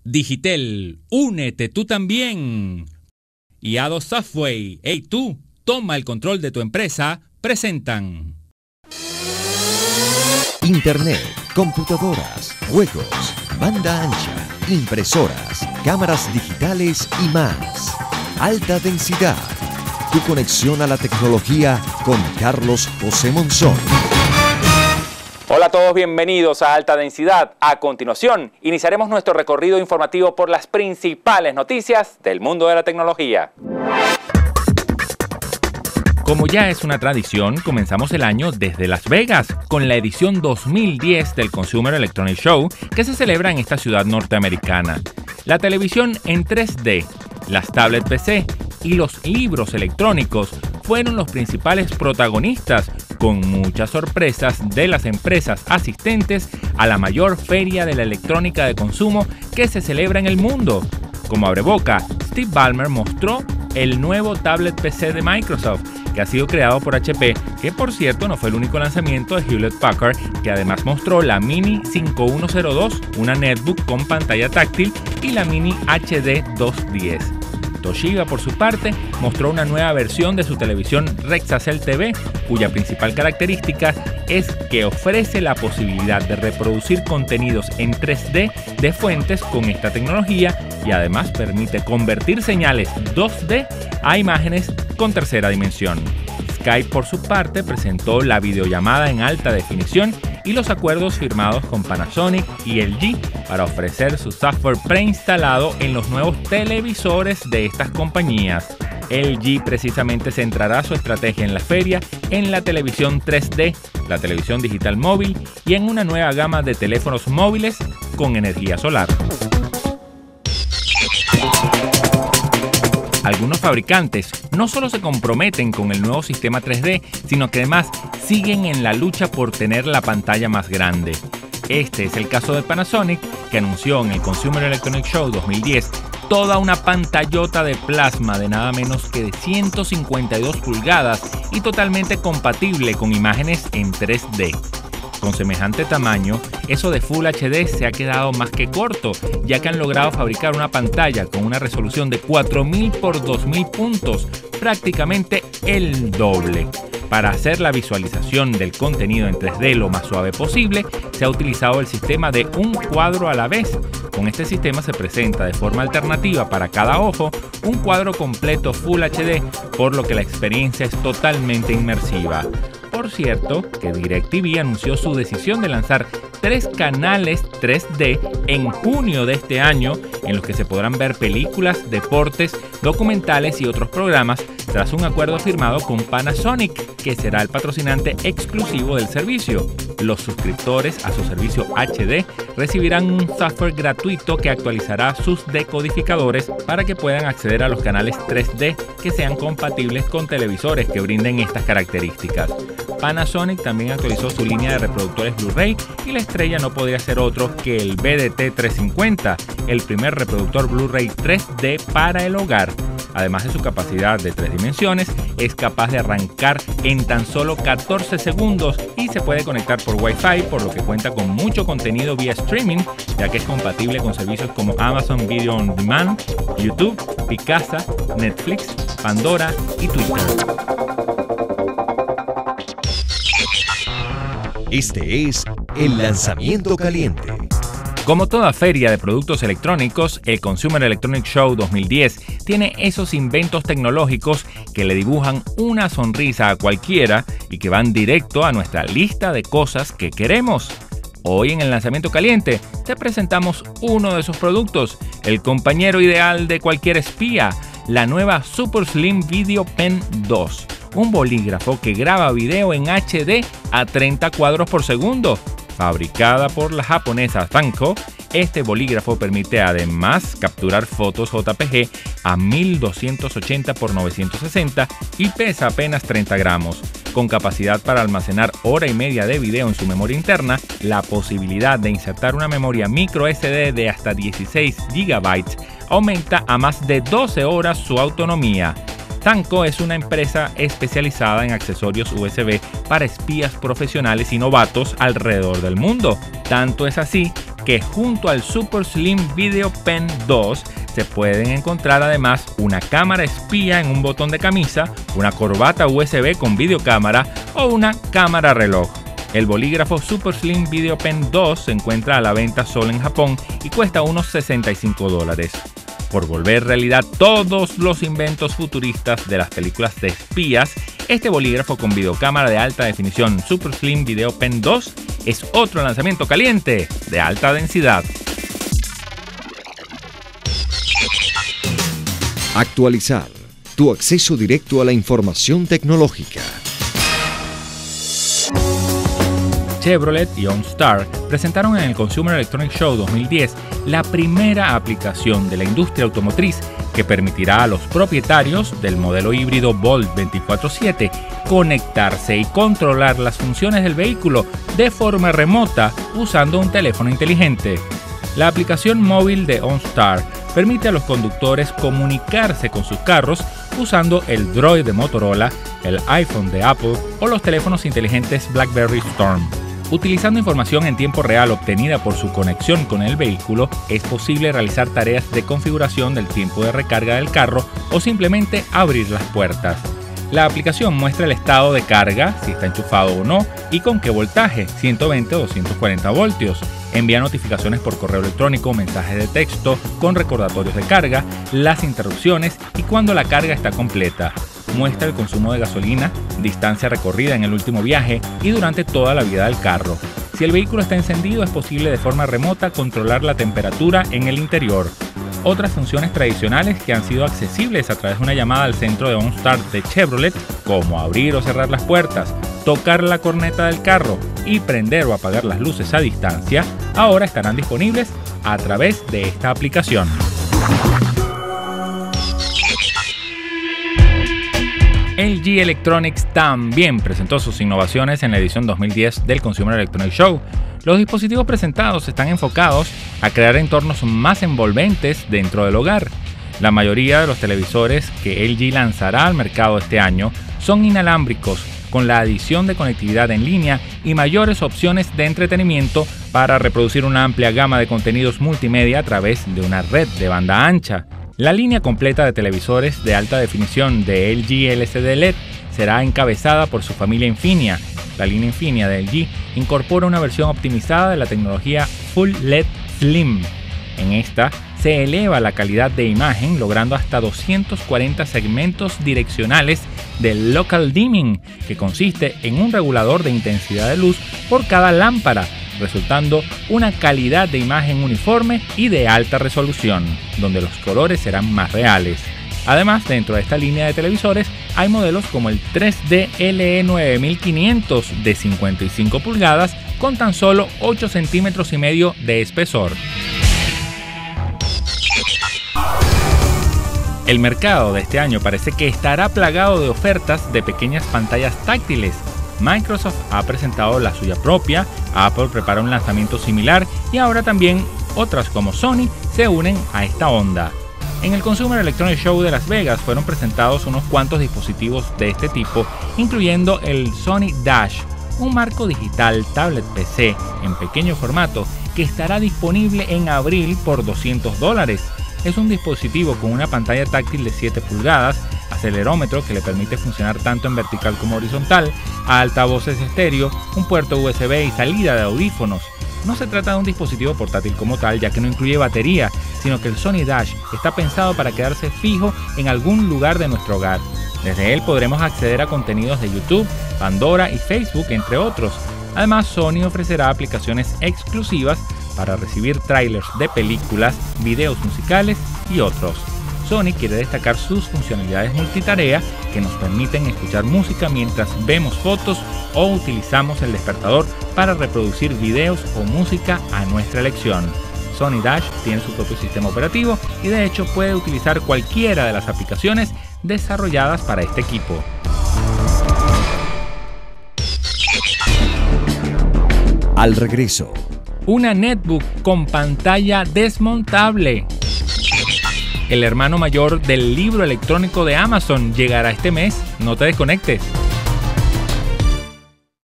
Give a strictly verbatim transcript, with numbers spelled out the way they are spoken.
Digitel, únete tú también. Y Ado Software, hey tú, toma el control de tu empresa, presentan. Internet, computadoras, juegos, banda ancha, impresoras, cámaras digitales y más. Alta densidad. Tu conexión a la tecnología con Carlos José Monzón. Hola a todos, bienvenidos a Alta Densidad. A continuación, iniciaremos nuestro recorrido informativo por las principales noticias del mundo de la tecnología. Como ya es una tradición, comenzamos el año desde Las Vegas con la edición dos mil diez del Consumer Electronics Show que se celebra en esta ciudad norteamericana. La televisión en tres D, las tablets P C y los libros electrónicos fueron los principales protagonistas, con muchas sorpresas de las empresas asistentes a la mayor feria de la electrónica de consumo que se celebra en el mundo. Como abreboca, Steve Ballmer mostró el nuevo tablet P C de Microsoft, que ha sido creado por H P, que por cierto no fue el único lanzamiento de Hewlett Packard, que además mostró la Mini cinco mil ciento dos, una netbook con pantalla táctil, y la Mini H D doscientos diez. Toshiba, por su parte, mostró una nueva versión de su televisión Rexacell T V, cuya principal característica es que ofrece la posibilidad de reproducir contenidos en tres D de fuentes con esta tecnología y además permite convertir señales dos D a imágenes con tercera dimensión. Skype, por su parte, presentó la videollamada en alta definición y los acuerdos firmados con Panasonic y L G para ofrecer su software preinstalado en los nuevos televisores de estas compañías. L G precisamente centrará su estrategia en la feria en la televisión tres D, la televisión digital móvil y en una nueva gama de teléfonos móviles con energía solar. Algunos fabricantes no solo se comprometen con el nuevo sistema tres D, sino que además siguen en la lucha por tener la pantalla más grande. Este es el caso de Panasonic, que anunció en el Consumer Electronics Show dos mil diez toda una pantallota de plasma de nada menos que de ciento cincuenta y dos pulgadas y totalmente compatible con imágenes en tres D. Con semejante tamaño, eso de Full H D se ha quedado más que corto, ya que han logrado fabricar una pantalla con una resolución de cuatro mil por dos mil puntos, prácticamente el doble. Para hacer la visualización del contenido en tres D lo más suave posible, se ha utilizado el sistema de un cuadro a la vez. Con este sistema se presenta de forma alternativa para cada ojo un cuadro completo Full H D, por lo que la experiencia es totalmente inmersiva. Por cierto, que DirecTV anunció su decisión de lanzar tres canales tres D en junio de este año, en los que se podrán ver películas, deportes, documentales y otros programas, tras un acuerdo firmado con Panasonic, que será el patrocinante exclusivo del servicio. Los suscriptores a su servicio H D recibirán un software gratuito que actualizará sus decodificadores para que puedan acceder a los canales tres D que sean compatibles con televisores que brinden estas características. Panasonic también actualizó su línea de reproductores Blu-ray y la estrella no podría ser otro que el B D T trescientos cincuenta, el primer reproductor Blu-ray tres D para el hogar. Además de su capacidad de tres dimensiones, es capaz de arrancar en tan solo catorce segundos y se puede conectar por Wi-Fi, por lo que cuenta con mucho contenido vía streaming, ya que es compatible con servicios como Amazon Video On Demand, YouTube, Picasa, Netflix, Pandora y Twitter. Este es el lanzamiento caliente. Como toda feria de productos electrónicos, el Consumer Electronics Show dos mil diez tiene esos inventos tecnológicos que le dibujan una sonrisa a cualquiera y que van directo a nuestra lista de cosas que queremos. Hoy en el lanzamiento caliente te presentamos uno de esos productos, el compañero ideal de cualquier espía, la nueva Super Slim Video Pen dos, un bolígrafo que graba video en H D a treinta cuadros por segundo. Fabricada por la japonesa Sanko, este bolígrafo permite además capturar fotos J P G a mil doscientos ochenta por novecientos sesenta y pesa apenas treinta gramos. Con capacidad para almacenar hora y media de video en su memoria interna, la posibilidad de insertar una memoria micro S D de hasta dieciséis gigabytes aumenta a más de doce horas su autonomía. Sanko es una empresa especializada en accesorios U S B para espías profesionales y novatos alrededor del mundo. Tanto es así que junto al Super Slim Video Pen dos se pueden encontrar además una cámara espía en un botón de camisa, una corbata U S B con videocámara o una cámara reloj. El bolígrafo Super Slim Video Pen dos se encuentra a la venta solo en Japón y cuesta unos sesenta y cinco dólares. Por volver realidad todos los inventos futuristas de las películas de espías, este bolígrafo con videocámara de alta definición Super Slim Video Pen dos es otro lanzamiento caliente de alta densidad. Actualizar, tu acceso directo a la información tecnológica. Chevrolet y OnStar presentaron en el Consumer Electronics Show dos mil diez la primera aplicación de la industria automotriz que permitirá a los propietarios del modelo híbrido Bolt veinticuatro siete conectarse y controlar las funciones del vehículo de forma remota usando un teléfono inteligente. La aplicación móvil de OnStar permite a los conductores comunicarse con sus carros usando el Droid de Motorola, el iPhone de Apple o los teléfonos inteligentes BlackBerry Storm. Utilizando información en tiempo real obtenida por su conexión con el vehículo, es posible realizar tareas de configuración del tiempo de recarga del carro o simplemente abrir las puertas. La aplicación muestra el estado de carga, si está enchufado o no, y con qué voltaje, ciento veinte o doscientos cuarenta voltios. Envía notificaciones por correo electrónico, mensajes de texto, con recordatorios de carga, las interrupciones y cuando la carga está completa. Muestra el consumo de gasolina, distancia recorrida en el último viaje y durante toda la vida del carro. Si el vehículo está encendido, es posible de forma remota controlar la temperatura en el interior. Otras funciones tradicionales que han sido accesibles a través de una llamada al centro de OnStar de Chevrolet, como abrir o cerrar las puertas, tocar la corneta del carro y prender o apagar las luces a distancia, ahora estarán disponibles a través de esta aplicación. L G Electronics también presentó sus innovaciones en la edición dos mil diez del Consumer Electronics Show. Los dispositivos presentados están enfocados a crear entornos más envolventes dentro del hogar. La mayoría de los televisores que L G lanzará al mercado este año son inalámbricos, con la adición de conectividad en línea y mayores opciones de entretenimiento para reproducir una amplia gama de contenidos multimedia a través de una red de banda ancha. La línea completa de televisores de alta definición de L G L C D L E D será encabezada por su familia Infinia. La línea Infinia de L G incorpora una versión optimizada de la tecnología Full L E D Slim. En esta se eleva la calidad de imagen logrando hasta doscientos cuarenta segmentos direccionales del Local Dimming, que consiste en un regulador de intensidad de luz por cada lámpara, resultando una calidad de imagen uniforme y de alta resolución, donde los colores serán más reales. Además, dentro de esta línea de televisores hay modelos como el tres D L E nueve mil quinientos de cincuenta y cinco pulgadas con tan solo ocho centímetros y medio de espesor. El mercado de este año parece que estará plagado de ofertas de pequeñas pantallas táctiles. Microsoft ha presentado la suya propia, Apple prepara un lanzamiento similar y ahora también otras como Sony se unen a esta onda. En el Consumer Electronics Show de Las Vegas fueron presentados unos cuantos dispositivos de este tipo, incluyendo el Sony Dash, un marco digital tablet P C en pequeño formato que estará disponible en abril por doscientos dólares. Es un dispositivo con una pantalla táctil de siete pulgadas, acelerómetro que le permite funcionar tanto en vertical como horizontal, altavoces estéreo, un puerto U S B y salida de audífonos. No se trata de un dispositivo portátil como tal, ya que no incluye batería, sino que el Sony Dash está pensado para quedarse fijo en algún lugar de nuestro hogar. Desde él podremos acceder a contenidos de YouTube, Pandora y Facebook, entre otros. Además, Sony ofrecerá aplicaciones exclusivas para recibir trailers de películas, videos musicales y otros. Sony quiere destacar sus funcionalidades multitarea que nos permiten escuchar música mientras vemos fotos o utilizamos el despertador para reproducir videos o música a nuestra elección. Sony Dash tiene su propio sistema operativo y de hecho puede utilizar cualquiera de las aplicaciones desarrolladas para este equipo. Al regreso, una netbook con pantalla desmontable. El hermano mayor del libro electrónico de Amazon llegará este mes. No te desconectes.